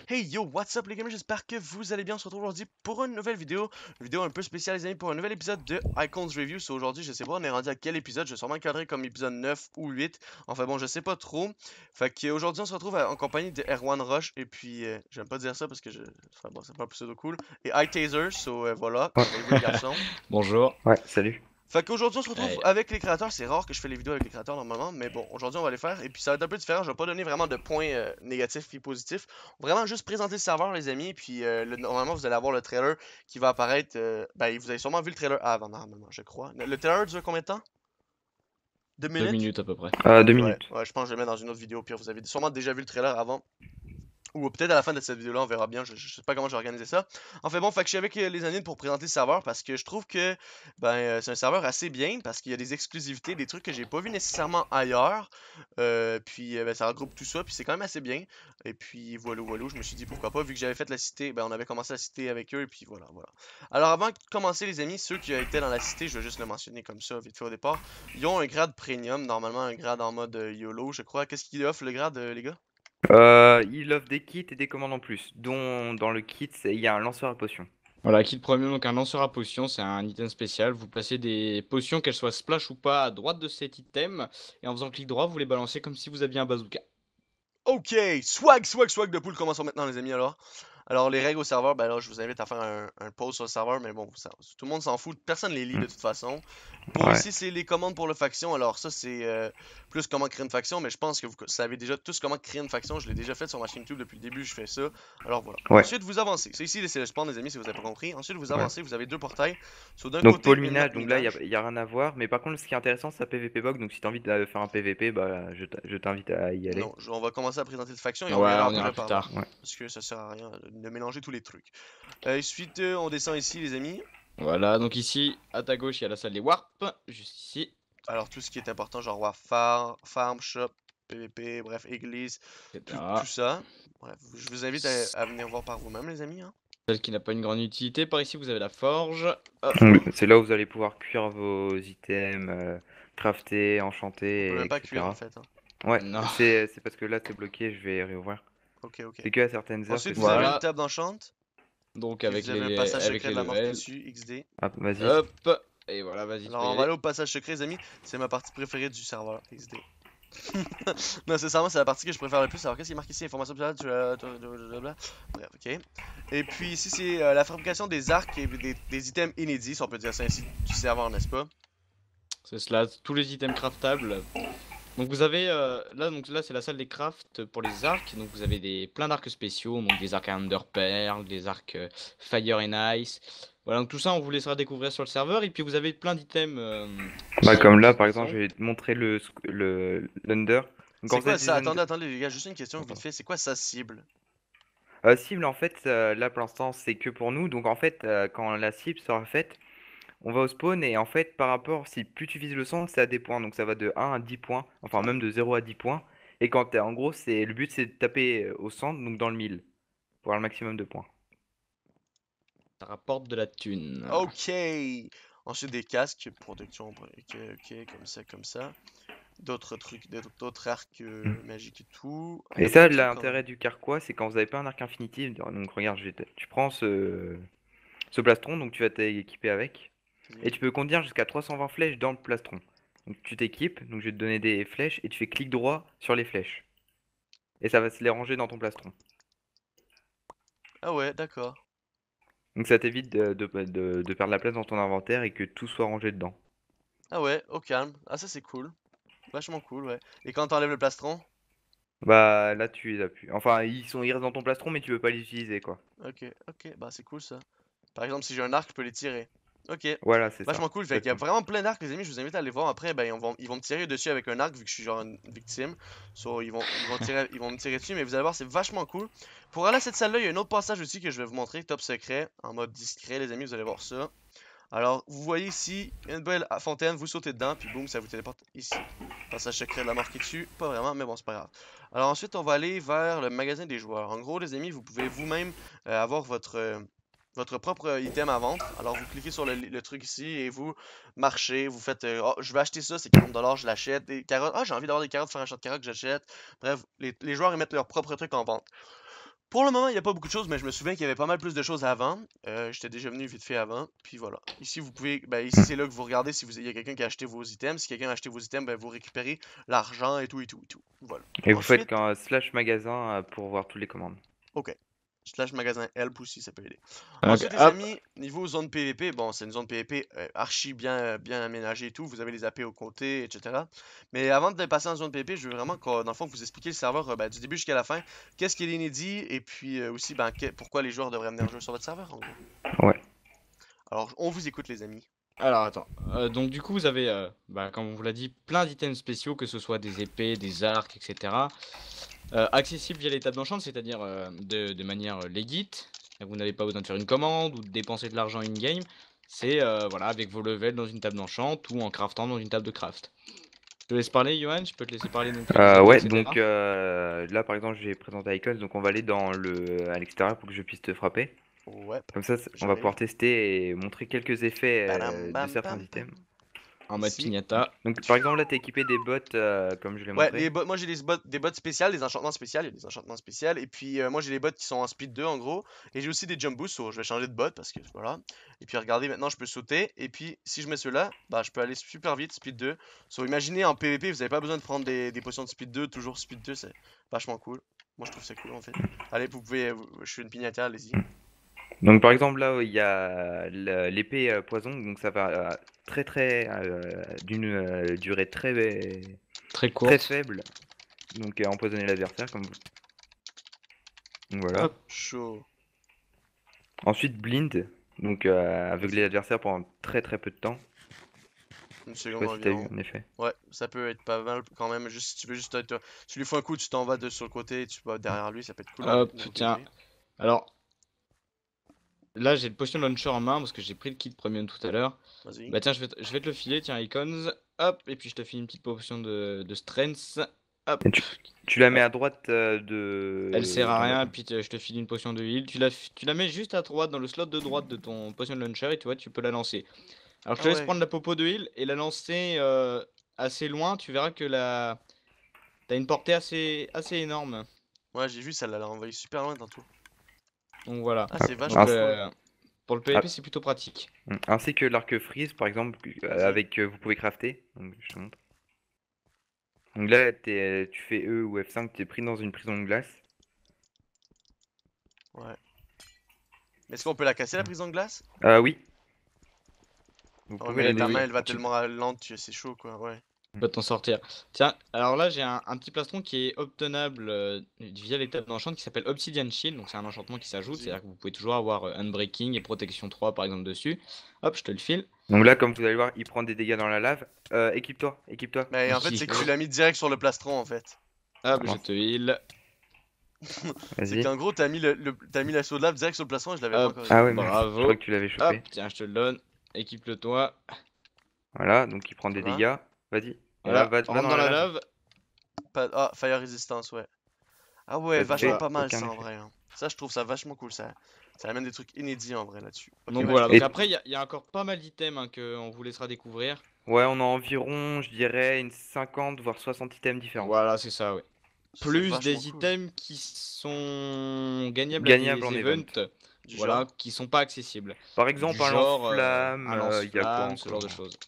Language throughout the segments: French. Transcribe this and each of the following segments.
Hey yo, what's up les gamers, j'espère que vous allez bien. On se retrouve aujourd'hui pour une nouvelle vidéo. Une vidéo un peu spéciale les amis pour un nouvel épisode de Icons Review. So, aujourd'hui, je sais pas, on est rendu à quel épisode. Je vais sûrement encadrer comme épisode 9 ou 8. Enfin bon, je sais pas trop. Fait qu'aujourd'hui, on se retrouve en compagnie de Erwan Rush. Et puis, j'aime pas dire ça parce que enfin bon, c'est pas un pseudo cool. Et iTaser, voilà. Ouais. Comment allez-vous les garçons? Bonjour. Ouais, salut. Fait qu'aujourd'hui, on se retrouve Hey. avec les créateurs. C'est rare que je fais les vidéos avec les créateurs normalement, mais bon, aujourd'hui, on va les faire. Et puis, ça va être un peu différent. Je vais pas donner vraiment de points négatifs et positifs. Vraiment juste présenter le serveur, les amis. Puis, normalement, vous allez avoir le trailer qui va apparaître. Ben, vous avez sûrement vu le trailer avant, normalement, je crois. Le trailer dure combien de temps? 2 minutes? 2 minutes à peu près. Deux Ouais, minutes. ouais, je pense que je le mets dans une autre vidéo. Puis, vous avez sûrement déjà vu le trailer avant. Ou peut-être à la fin de cette vidéo-là, on verra bien. Je sais pas comment je vais organiser ça. Enfin bon, fait que je suis avec les admins pour présenter le serveur parce que je trouve que c'est un serveur assez bien parce qu'il y a des exclusivités, des trucs que j'ai pas vu nécessairement ailleurs. Puis ben, ça regroupe tout ça, puis c'est quand même assez bien. Et puis voilà, voilà, je me suis dit pourquoi pas, vu que j'avais fait la cité, ben on avait commencé la cité avec eux, et puis voilà, voilà. Alors avant de commencer les amis, ceux qui étaient dans la cité, je vais juste le mentionner comme ça, vite fait au départ. Ils ont un grade premium, normalement un grade en mode YOLO, je crois. Qu'est-ce qu'il offre le grade, les gars? Il offre des kits et des commandes en plus, dont dans le kit, il y a un lanceur à potions. Voilà, kit premium, donc un lanceur à potions, c'est un item spécial. Vous placez des potions, qu'elles soient splash ou pas, à droite de cet item. Et en faisant clic droit, vous les balancez comme si vous aviez un bazooka. Ok, swag, swag, swag de poule, commençons maintenant les amis alors. Alors les règles au serveur, ben là je vous invite à faire un pause sur le serveur, mais bon, tout le monde s'en fout, personne les lit de Hmm. toute façon. Pour Ouais. ici c'est les commandes pour le faction, alors ça c'est plus comment créer une faction, mais je pense que vous savez déjà tous comment créer une faction, je l'ai déjà fait sur ma chaîne YouTube depuis le début, je fais ça. Alors voilà. Ouais. Ensuite vous avancez, c'est ici c'est le spawn les amis si vous avez pas compris. Ensuite vous Ouais. avancez, vous avez deux portails, soit d'un Donc côté pôle une map minage, donc là, minage. y a rien à voir. Mais par contre, ce qui est intéressant, c'est la PVP box. Donc si t'as envie de faire un PVP, bah, je t'invite à y aller. Non, on va commencer à présenter le faction et on Ouais, verra on après ira plus par là. tard. Ouais. Parce que ça sert à rien de mélanger tous les trucs. Ensuite, on descend ici, les amis. Voilà, donc ici, à ta gauche, il y a la salle des warp, juste ici. Alors, tout ce qui est important, genre farm, shop, PVP, bref, église, tout etc. ça. Bref, je vous invite à venir voir par vous-même, les amis. Hein. Celle qui n'a pas une grande utilité. Par ici, vous avez la forge. Hop. Donc, c'est là où vous allez pouvoir cuire vos items, crafter, On enchanter, peut même pas cuire, en etc. fait. Hein. Ouais, Non. c'est parce que là, c'est bloqué. Je vais réouvrir. Ok, ok. C'est que à certaines heures que Ensuite, c'est vous avez bloqué. une Voilà, table d'enchant. donc Puis vous avez un passage avec secret les de la mort qui levels. tue, XD. Ah, vas-y. Hop. Et voilà, vas-y, tu Alors, peux y on va aller. aller au passage secret, les amis. C'est ma partie préférée du serveur, XD. Non, sincèrement, c'est la partie que je préfère le plus. Alors, qu'est-ce qui est marqué ici? Information blablabla. Bref, ok. Et puis ici, c'est la fabrication des arcs et des items inédits, si on peut dire ça ainsi, du serveur, n'est-ce pas? C'est cela, tous les items craftables. Donc vous avez donc là c'est la salle des crafts pour les arcs. Donc vous avez plein d'arcs spéciaux, donc des arcs Ender Pearl, des arcs Fire and Ice. Voilà, donc tout ça on vous laissera découvrir sur le serveur. Et puis vous avez plein d'items Bah, comme là, qui par exemple, sont. je vais te montrer l'Under. Donc, quand C'est vous quoi avez des ça? Under... Attendez, les gars, juste une question vite fait. C'est quoi sa cible? cible, en fait, là, pour l'instant, c'est que pour nous. Donc, en fait, quand la cible sera faite, on va au spawn. Et en fait, par rapport, si plus tu vises le centre, c'est à des points. Donc, ça va de 1 à 10 points. Enfin, même de 0 à 10 points. Et quand en gros, le but, c'est de taper au centre, donc dans le 1000, pour avoir le maximum de points. Ça rapporte de la thune. Ok! Ensuite, des casques, protection, ok, ok, comme ça, comme ça. D'autres trucs, d'autres arcs Mm. magiques et tout. Il y Et a beaucoup ça, de trucs quand même. l'intérêt du carquois, c'est quand vous n'avez pas un arc infinitif. Donc, regarde, tu prends ce plastron, donc tu vas t'équiper avec. Et Oui. tu peux conduire jusqu'à 320 flèches dans le plastron. Donc tu t'équipes, donc je vais te donner des flèches et tu fais clic droit sur les flèches. Et ça va se les ranger dans ton plastron. Ah ouais, d'accord. Donc ça t'évite de perdre la place dans ton inventaire et que tout soit rangé dedans. Ah ouais, au calme. Ah ça c'est cool. Vachement cool, ouais. Et quand t'enlèves le plastron? Bah là tu les as plus. Enfin ils restent dans ton plastron mais tu peux pas les utiliser quoi. Ok, ok, bah c'est cool ça. Par exemple, si j'ai un arc, je peux les tirer. Ok, Voilà c'est ça. vachement cool. Fait qu'il y a Exactement. vraiment plein d'arcs, les amis. Je vous invite à aller voir. Après, ben, ils vont me tirer dessus avec un arc, vu que je suis genre une victime. So, ils vont me tirer dessus, mais vous allez voir, c'est vachement cool. Pour aller à cette salle-là, il y a un autre passage aussi que je vais vous montrer, top secret, en mode discret, les amis. Vous allez voir ça. Alors, vous voyez ici une belle fontaine, vous sautez dedans, puis boum, ça vous téléporte ici. Passage secret de la mort qui tue, pas vraiment, mais bon, c'est pas grave. Alors ensuite, on va aller vers le magasin des joueurs. En gros, les amis, vous pouvez vous-même avoir votre propre item à vendre. Alors, vous cliquez sur le truc ici et vous marchez, vous faites oh, je vais acheter ça, c'est 40$, je l'achète. Des carottes, ah, j'ai envie d'avoir des carottes, faire un shot de carottes, j'achète. Bref, les joueurs ils mettent leur propre truc en vente. Pour le moment, il n'y a pas beaucoup de choses, mais je me souviens qu'il y avait pas mal plus de choses avant. J'étais déjà venu vite fait avant, puis voilà. Ici, vous pouvez, ben ici c'est là que vous regardez si il y a quelqu'un qui a acheté vos items. Si quelqu'un a acheté vos items, ben vous récupérez l'argent et tout et tout et tout. Voilà. Et vous faites Ensuite, qu'un slash magasin pour voir toutes les commandes. ok. Slash magasin help aussi, ça peut aider. Ok, Ensuite, les hop. amis, niveau zone PVP, bon, c'est une zone PVP archi bien aménagée et tout. Vous avez les AP aux côtés, etc. Mais avant de passer en zone PVP, je veux vraiment dans le fond, vous expliquer le serveur ben, du début jusqu'à la fin. Qu'est-ce qui est inédit et puis aussi ben, pourquoi les joueurs devraient venir jouer sur votre serveur, en gros. Ouais. Alors, on vous écoute, les amis. Alors attends, donc du coup vous avez, bah, comme on vous l'a dit, plein d'items spéciaux, que ce soit des épées, des arcs, etc. Accessibles via les tables d'enchant, c'est-à-dire de manière legit. Vous n'avez pas besoin de faire une commande ou de dépenser de l'argent in-game. C'est voilà, avec vos levels dans une table d'enchant ou en craftant dans une table de craft. Je te laisse parler, Johan, je peux te laisser parler donc. Ouais, etc. donc là par exemple, j'ai présenté Icons, donc on va aller à l'extérieur pour que je puisse te frapper. Ouais. Comme ça, on va J'arrive. pouvoir tester et montrer quelques effets Badam, de bam, certains bam, items. bam. En mode Ici. pignata. Donc par exemple là, t'as équipé des bots comme je l'ai Ouais, montré. moi j'ai des bots spéciales, des enchantements spéciaux, il y a des enchantements spéciaux. Et puis moi j'ai des bots qui sont en speed 2 en gros. Et j'ai aussi des jump boosts, je vais changer de bot parce que voilà. Et puis regardez, maintenant je peux sauter. Et puis si je mets ceux-là, bah je peux aller super vite, speed 2. Imaginez en PvP, vous avez pas besoin de prendre des potions de speed 2, toujours speed 2, c'est vachement cool. Moi je trouve ça cool en fait. Allez, vous pouvez, je suis une pignata, allez-y. Donc par exemple là, il y a l'épée poison, donc ça va d'une durée Très très courte. faible. Donc empoisonner l'adversaire comme vous. Donc voilà. Hop. Chaud. Ensuite blind, donc aveugler l'adversaire pendant très peu de temps. Une Je sais seconde pas si t'as eu environ. en effet. Ouais, ça peut être pas mal quand même. Juste si tu veux juste tu lui fais un coup, tu t'en vas sur le côté et tu vas derrière lui, ça peut être cool. Hop, niveau tiens. PvP. Alors, là j'ai le potion launcher en main parce que j'ai pris le kit premium tout à l'heure. Vas-y. Bah tiens, je vais te le filer, tiens, Icons. Hop, et puis je te file une petite potion de strength. Hop. Et tu la mets à droite de. Elle sert à dans rien, la- puis je te file une potion de heal. Tu la mets juste à droite, dans le slot de droite de ton potion launcher, et tu vois, tu peux la lancer. Alors je te Ah laisse ouais. prendre la popo de heal et la lancer assez loin. Tu verras que t'as une portée assez énorme. Ouais, j'ai vu, ça l'a envoyé super loin tantôt. Donc voilà. Ah, c'est Donc vachement cool. pour le PvP, c'est plutôt pratique. Ainsi que l'arc freeze par exemple, Vas-y. avec vous pouvez crafter. Donc je te montre. Donc là, tu fais E ou F5, t'es pris dans une prison de glace. Ouais. Mais est-ce qu'on peut la casser la prison de glace? Oui. Vous Ah ouais, pouvez mais là, la ta oui. main elle va Tu- tellement lente, c'est chaud quoi, ouais. Tu peux t'en sortir. Tiens, alors là j'ai un petit plastron qui est obtenable via l'étape d'enchant qui s'appelle Obsidian Shield. Donc c'est un enchantement qui s'ajoute, Vas-y. c'est-à-dire que vous pouvez toujours avoir Unbreaking et Protection 3 par exemple dessus. Hop, je te le file. Donc là, comme vous allez voir, il prend des dégâts dans la lave. Équipe-toi. Mais en fait, c'est que tu l'as mis direct sur le plastron en fait. Hop, Comment je te heal. C'est Vas-y. qu'en gros, t'as mis l'assaut de lave direct sur le plastron et je l'avais pas Hop. encore. Ah ouais, mais je Bravo. crois que tu l'avais chopé. Hop, tiens, je te le donne. Équipe-le toi. Voilà, donc il prend des Voilà. dégâts. Vas-y. Voilà, Va rentre dans la lave. Ah, fire resistance, ouais. Ah ouais, Ça te vachement fait pas mal aucun ça en effet. vrai. Hein. Ça, je trouve ça vachement cool. Ça amène des trucs inédits en vrai là-dessus. Ok, Donc vas-y. voilà, Et- donc après il y a encore pas mal d'items hein, qu'on vous laissera découvrir. Ouais, on a environ, je dirais, une 50 voire 60 items différents. Voilà, c'est ça, ouais. C'est Plus vachement des cool. items qui sont gagnables Gagnables à en des event. events, Du voilà, genre. qui sont pas accessibles. Par exemple, Du un genre lance-flamme, un il y a quoi lance-flamme, ce genre de encore choses.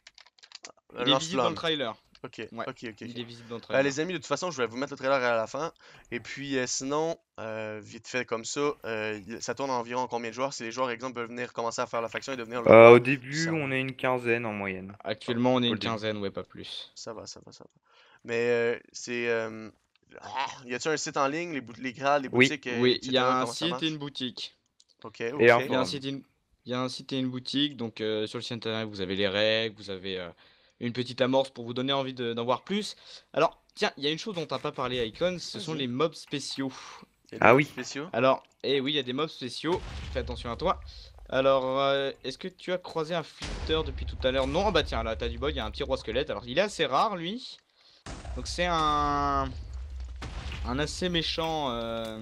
Un Il est visible dans le lance-flamme. trailer. Ok, Ouais, ok. il est visible dans le trailer. Les amis, de toute façon, je vais vous mettre le trailer à la fin. Et puis, sinon, vite fait comme ça, ça tourne environ combien de joueurs? Si les joueurs, exemple, veulent venir commencer à faire la faction et devenir le roi Au du début, serveur. on est une quinzaine en moyenne. Actuellement, on est Pour une le début. quinzaine, ouais, pas plus. Ça va. Mais c'est. Y a-tu un site en ligne, les grades, les Oui. boutiques, Oui, il y etc. a un Comment ça site marche? et une boutique. Ok, Et un Il y a un forum. site il y a un site et une boutique, donc sur le site internet vous avez les règles, vous avez une petite amorce pour vous donner envie d'en voir plus. Alors, tiens, il y a une chose dont t'as pas parlé, Icon, ce sont Vas-y. les mobs spéciaux. Y a des Ah mobs oui. spéciaux? Alors, oui, il y a des mobs spéciaux, fais attention à toi. Alors, est-ce que tu as croisé un flitter depuis tout à l'heure? Non, ah bah tiens, là, t'as du bug, il y a un petit roi squelette. Alors, il est assez rare, lui. Donc, c'est un assez méchant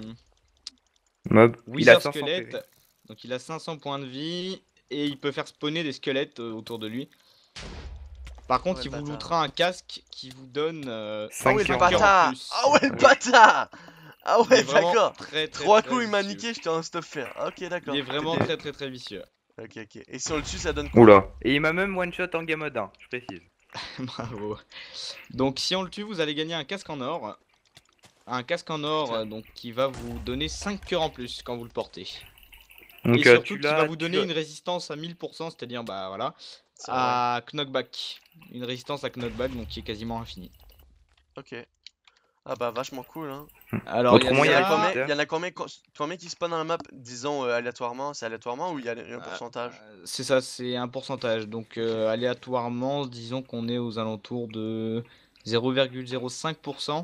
Mob. Il a Wizard 500 squelette. PV. Donc, il a 500 points de vie et il peut faire spawner des squelettes autour de lui. Par contre, Ouais, il le vous bâtard. lootera un casque qui vous donne Ah 5 ouais, le cœurs en bâtard! plus. Ah ouais, le Ouais. bâtard! Ah Il ouais, est vraiment d'accord. très 3 très coups, il m'a vicieux. niqué, j'étais en stop faire. Ok, d'accord. Il est vraiment T'étais- très vicieux. Ok, ok. Et si on le tue, ça donne quoi? Oula. Et il m'a même one shot en game mode 1, je précise. Bravo. Donc si on le tue, vous allez gagner un casque en or. Un casque en or donc qui va vous donner 5 cœurs en plus quand vous le portez. Donc Et surtout tu qui va l'as, vous donner une résistance à 1000%, c'est-à-dire bah voilà, C'est vrai. à knockback. Une résistance à knockback donc qui est quasiment infinie. Ok. Ah bah vachement cool hein. Alors il y a Autrement, il y a Il y en a un ça. combien, il y en a combien qui spawn dans la map, disons aléatoirement? C'est aléatoirement ou il y a un pourcentage? C'est ça, c'est un pourcentage. Donc aléatoirement, disons qu'on est aux alentours de 0,05%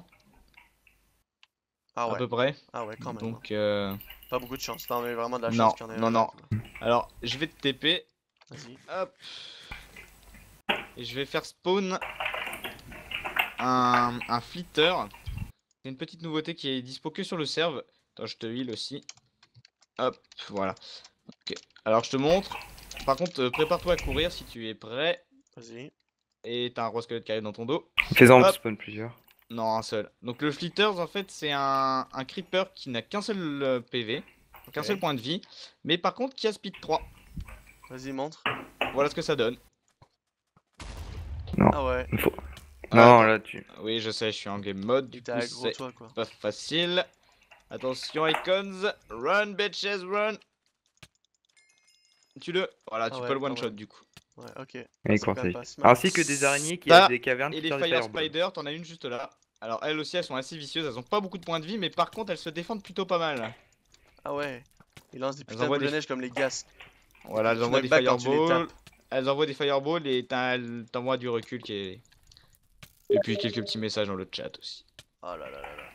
Ah à ouais. peu près. Ah ouais, quand même. Donc Pas beaucoup de chance. T'en as vraiment de la chance non, qu'il y en ait non, un non. là. Alors je vais te TP. Vas-y. Hop. Et je vais faire spawn un flitter. C'est une petite nouveauté qui est dispo que sur le serve. Attends, je te heal aussi. Hop, voilà. Ok. Alors je te montre. Par contre, prépare-toi à courir si tu es prêt. Vas-y. Et t'as un roi squelette qui arrive dans ton dos. Fais-en Hop. spawn plusieurs. Non, un seul. Donc le flitters en fait c'est un creeper qui n'a qu'un seul PV, qu'un Ok. seul point de vie, mais par contre qui a speed 3. Vas-y, montre. Voilà ce que ça donne. Ah ouais. Il faut... Ah, Non, attends. là tu... Oui, je sais, je suis en game mode, du T'es coup aggro c'est toi quoi. pas facile. Attention icons, run bitches, run. Tue-le. Voilà, Ah tu ouais, peux le quand one shot même. du coup. Ouais, ok. Et C'est quoi, quand c'est... même pas si mal. Ainsi que des araignées qui Ça, a des cavernes et qui les tirent des fire fireballs. spiders, t'en as une juste là. Alors elles aussi elles sont assez vicieuses, elles ont pas beaucoup de points de vie, mais par contre elles se défendent plutôt pas mal. Ah ouais. Ils lancent des Elles putains de envoient boules de des... neige comme les gaz. Voilà, elles Qui envoient des knockback quand tu les fireballs. tapes. Elles envoient des fireballs et elles t'envoient du recul qui est... Et puis quelques petits messages dans le chat aussi. Oh là là là là.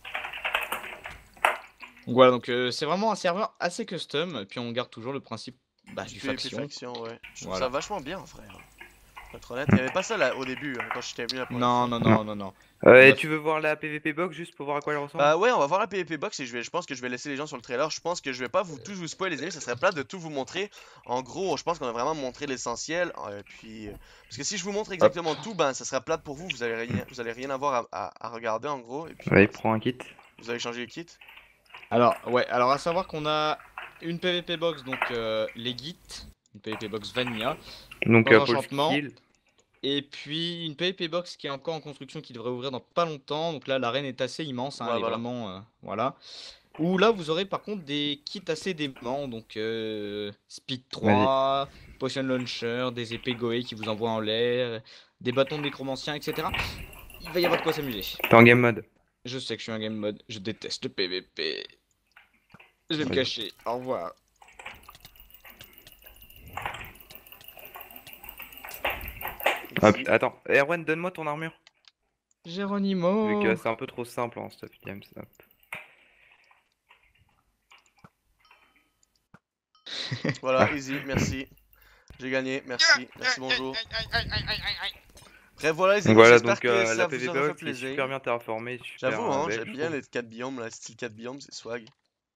Donc voilà, donc c'est vraiment un serveur assez custom, puis on garde toujours le principe du PvP faction. faction, ouais. Je trouve Voilà. ça vachement bien, frère. Pour être honnête, il y avait pas ça là au début, hein, quand j'étais venu la première Non, fois. non, non, non, non. Et a- tu veux voir la PVP box juste pour voir à quoi elle ressemble? Bah ouais, on va voir la PvP box et je pense que je vais laisser les gens sur le trailer. Je pense que je vais pas vous tous vous spoiler les amis, ça serait plate de tout vous montrer. En gros, je pense qu'on a vraiment montré l'essentiel. Parce que si je vous montre exactement tout, ben ça sera plate pour vous. Vous allez rien avoir à regarder en gros. Et puis Allez, voilà, prends un kit. vous allez changer les kits. Alors, ouais, alors à savoir qu'on a une PvP box, donc les gits, une PvP box vanilla, Donc Sans Paul enchantement. Skill. et puis une PvP box qui est encore en construction, qui devrait ouvrir dans pas longtemps. Donc là, l'arène est assez immense, hein, Ouais, elle est voilà. vraiment, voilà. Où là, vous aurez par contre des kits assez déments, donc Speed 3, Potion Launcher, des épées Goé qui vous envoient en l'air, des bâtons de nécromancien, etc. Il va y avoir de quoi s'amuser. T'es en game mode. Je sais que je suis un game mode, je déteste le PvP. Je vais me Ouais. cacher, au revoir. Hop, Ici. attends, Erwan, donne-moi ton armure. Geronimo. Vu que c'est un peu trop simple en stuff games. Hop. Voilà, Ah. easy, merci. J'ai gagné, merci, merci, bonjour. Bref, voilà les Donc amis, voilà, j'espère donc que ça la vous PVP aura fait box est plaisir. super bien terraformée, super J'avoue, hein, belle, j'aime je bien trouve. les 4 biomes, là, style 4 biomes, c'est swag.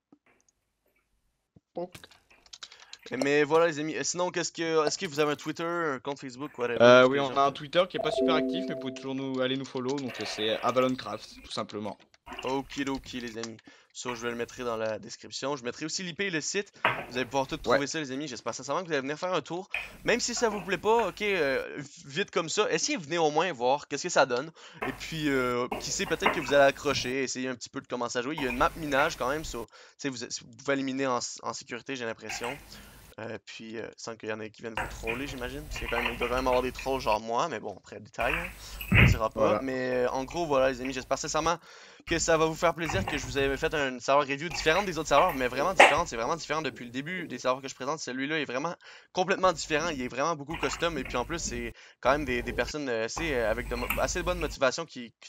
Mais voilà les amis, et sinon est-ce que vous avez un Twitter, un compte Facebook, whatever? parce Oui, que on a un Twitter qui est pas super actif, mais vous pouvez toujours aller nous follow, donc c'est Avaloncraft, tout simplement. Okidoki les amis. Ça, je vais le mettre dans la description. Je mettrai aussi l'IP et le site. Vous allez pouvoir tout trouver ça les amis. J'espère sincèrement que vous allez venir faire un tour. Même si ça vous plaît pas, ok, vite comme ça, essayez de venir au moins voir qu'est-ce que ça donne. Et puis, qui sait, peut-être que vous allez accrocher, essayer un petit peu de commencer à jouer. Il y a une map minage quand même, so, vous pouvez éliminer en sécurité, j'ai l'impression. Puis, sans qu'il y en ait qui viennent vous troller, j'imagine. Parce qu'il il doit quand même avoir des trolls genre moi, mais bon, après, détail, hein, on ne dira pas. Voilà. Mais en gros, voilà, les amis, j'espère sincèrement que ça va vous faire plaisir, que je vous ai fait un serveur review différente des autres serveurs, mais vraiment différente. C'est vraiment différent depuis le début des serveurs que je présente. Celui-là est vraiment complètement différent. Il est vraiment beaucoup custom. Et puis, en plus, c'est quand même des personnes avec assez de bonne motivation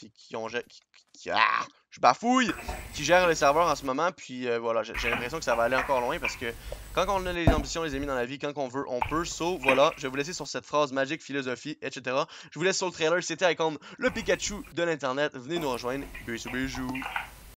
je bafouille! Qui gèrent les serveurs en ce moment. Puis voilà, j'ai l'impression que ça va aller encore loin parce que quand on a les ambitions, les amis, dans la vie, quand on veut, on peut. So, voilà, je vais vous laisser sur cette phrase magique, philosophie, etc. Je vous laisse sur le trailer. C'était Icon, le Pikachu de l'internet. Venez nous rejoindre. Bisous, bisous.